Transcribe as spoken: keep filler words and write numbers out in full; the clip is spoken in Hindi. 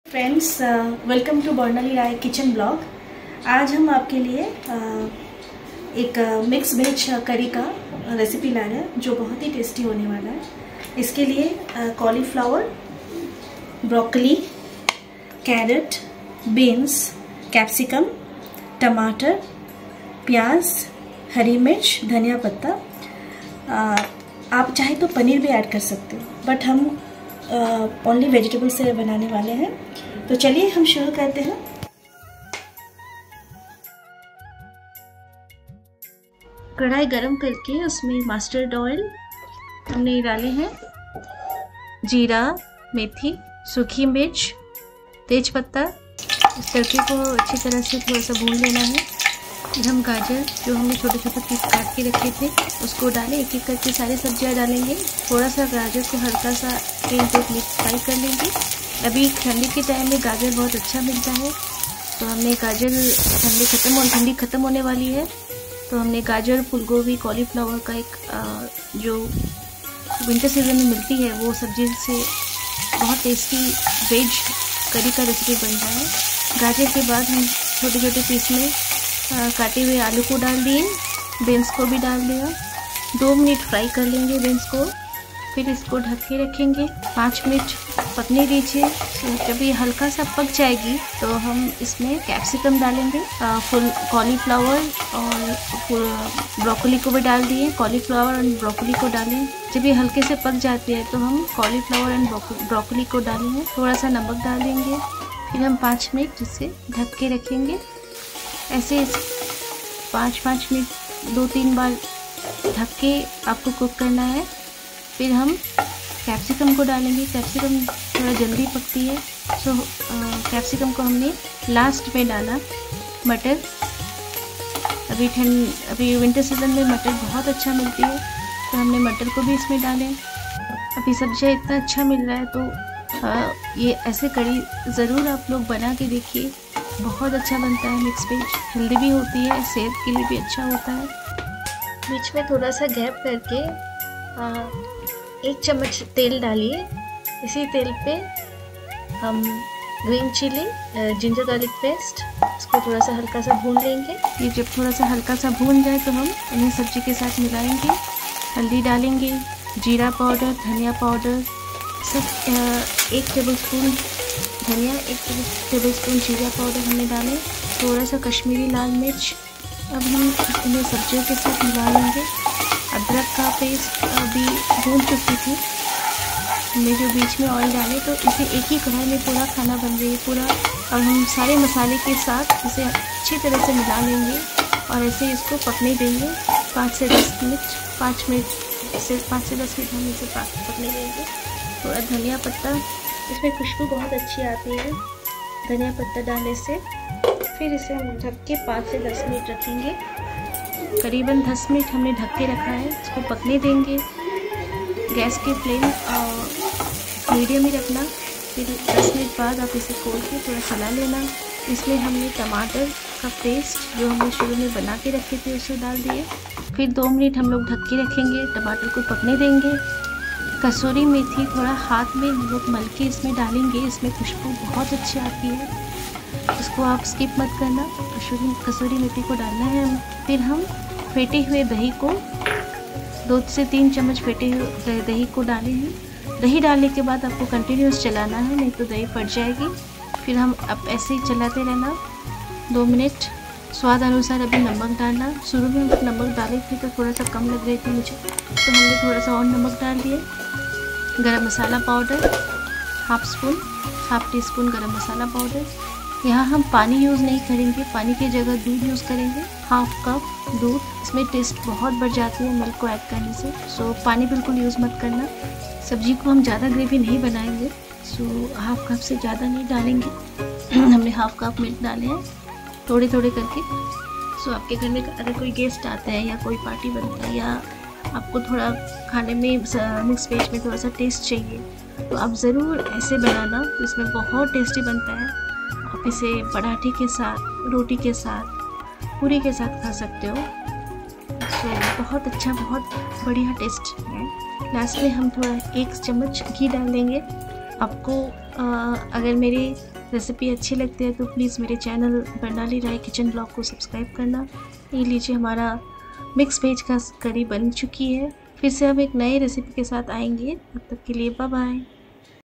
Friends, welcome to Barnali Roy kitchen blog. आज हम आपके लिए uh, एक मिक्स वेज करी का रेसिपी लाए हैं जो बहुत ही टेस्टी होने वाला है। इसके लिए cauliflower, broccoli, carrot, beans, capsicum, टमाटर, प्याज, हरी मिर्च, धनिया पत्ता, uh, आप चाहे तो पनीर भी ऐड कर सकते हो, बट हम ओनली uh, वेजिटेबल से बनाने वाले हैं। तो चलिए हम शुरू करते हैं। कढ़ाई गरम करके उसमें मस्टर्ड ऑयल हमने डाले हैं, जीरा, मेथी, सूखी मिर्च, तेज पत्ता। इस तड़के को अच्छी तरह से थोड़ा सा भून लेना है। फिर हम गाजर जो हमने छोटे छोटे पीस काट के रखे थे उसको डालें। एक एक करके सारी सब्जियां डालेंगे। थोड़ा सा गाजर को हल्का सा तेल पे मिक्स फ्राई कर लेंगे। अभी ठंडी के टाइम में गाजर बहुत अच्छा मिलता है, तो हमने गाजर ठंडी खत्म हो ठंडी खत्म होने वाली है तो हमने गाजर, फूलगोभी, कॉलीफ्लावर का एक आ, जो विंटर सीजन में मिलती है वो सब्जी से बहुत टेस्टी वेज करी का रेसिपी बनता है। गाजर के बाद हम छोटे छोटे पीस में आ, काटे हुए आलू को डाल दिए, बीन्स को भी डाल दिया। दो मिनट फ्राई कर लेंगे बीन्स को, फिर इसको ढक के रखेंगे। पाँच मिनट पकने दीजिए। जब ये हल्का सा पक जाएगी तो हम इसमें कैप्सिकम डालेंगे, फुल कॉलीफ्लावर और ब्रोकली को भी डाल दिए। कॉलीफ्लावर और ब्रोकली को डालें। जब ये हल्के से पक जाती है तो हम कॉलीफ्लावर एंड ब्रोकली को डालेंगे। थोड़ा सा नमक डाल देंगे। फिर हम पाँच मिनट इसे ढक के रखेंगे। ऐसे पाँच पाँच मिनट दो तीन बार ढक के आपको कुक करना है। फिर हम कैप्सिकम को डालेंगे। कैप्सिकम थोड़ा जल्दी पकती है, सो कैप्सिकम को हमने लास्ट में डाला। मटर, अभी ठंड अभी विंटर सीजन में मटर बहुत अच्छा मिलती है तो हमने मटर को भी इसमें डालें। अभी सब्जियाँ इतना अच्छा मिल रहा है तो आ, ये ऐसे कड़ी ज़रूर आप लोग बना के देखिए। बहुत अच्छा बनता है मिक्स वेज, हेल्दी भी होती है, सेहत के लिए भी अच्छा होता है। बीच में थोड़ा सा गैप करके आ, एक चम्मच तेल डालिए। इसी तेल पे हम green chilli, ginger garlic paste, इसको थोड़ा सा हल्का सा भून लेंगे। ये जब थोड़ा सा हल्का सा भून जाए तो हम इन्हें सब्जी के साथ मिलाएंगे। हल्दी डालेंगे, जीरा पाउडर, धनिया पाउडर, सब एक टेबल स्पून धनिया, एक टेबल स्पून जीरा पाउडर हमने डाले। थोड़ा सा कश्मीरी लाल मिर्च। अब हम इन्हें सब्जियों के साथ मिला लेंगे। अदरक का पेस्ट अभी भून चुकी थी, हमने जो बीच में ऑयल डाले तो इसे एक ही कढ़ाई में पूरा खाना बन रही है पूरा। अब हम सारे मसाले के साथ इसे अच्छी तरह से मिला लेंगे और ऐसे इसको पकने देंगे पाँच से दस मिनट पाँच मिनट से पाँच से दस मिनट हम इसे पकने देंगे। थोड़ा धनिया पत्ता, इसमें खुशबू बहुत अच्छी आती है धनिया पत्ता डालने से। फिर इसे हम ढक के पाँच से दस मिनट रखेंगे। करीबन दस मिनट हमने ढक के रखा है, इसको पकने देंगे। गैस की फ्लेम मीडियम ही रखना। फिर दस मिनट बाद आप इसे खोल के थोड़ा चला लेना। इसमें हमने टमाटर का पेस्ट जो हमने शुरू में बना के रखे थे उसे डाल दिए। फिर दो मिनट हम लोग ढक के रखेंगे, टमाटर को पकने देंगे। कसूरी मेथी थोड़ा हाथ में हम लोग मल के इसमें डालेंगे, इसमें खुशबू बहुत अच्छी आती है, इसको आप स्किप मत करना। कसूरी कसूरी मेथी को डालना है। फिर हम फेंटे हुए दही को, दो से तीन चम्मच फेंटे हुए दही को डाले हैं। दही डालने के बाद आपको कंटिन्यूस चलाना है, नहीं तो दही फट जाएगी। फिर हम अब ऐसे ही चलाते रहना दो मिनट। स्वाद अनुसार अभी नमक डालना। शुरू में हम नमक डाले थे तो थोड़ा सा कम लग रही थी मुझे, तो हमने थोड़ा सा और नमक डाल दिए। गरम मसाला powder half spoon, half teaspoon गरम मसाला पाउडर। यहाँ हम पानी यूज़ नहीं करेंगे, पानी की जगह दूध यूज़ करेंगे। हाफ कप दूध, इसमें टेस्ट बहुत बढ़ जाती है मिल्क को ऐड करने से, सो पानी बिल्कुल यूज़ मत करना। सब्जी को हम ज़्यादा ग्रेवी नहीं बनाएंगे, सो हाफ कप से ज़्यादा नहीं डालेंगे। हमने हाफ कप मिल्क डाले हैं थोड़े थोड़े करके। सो आपके घर में अगर कोई गेस्ट आता है या कोई पार्टी बनता है या आपको थोड़ा खाने में मिक्स वेज में थोड़ा सा टेस्ट चाहिए तो आप ज़रूर ऐसे बनाना, तो इसमें बहुत टेस्टी बनता है। आप इसे पराठे के साथ, रोटी के साथ, पूरी के साथ खा सकते हो। सो बहुत अच्छा, बहुत बढ़िया टेस्ट है। लास्ट में हम थोड़ा एक चम्मच घी डाल देंगे। आपको आ, अगर मेरे रेसिपी अच्छी लगती है तो प्लीज़ मेरे channel Barnali Roy kitchen blog को सब्सक्राइब करना। ये लीजिए हमारा मिक्स वेज का करी बन चुकी है। फिर से हम एक नए रेसिपी के साथ आएंगे, तब तक के लिए बाय बाय।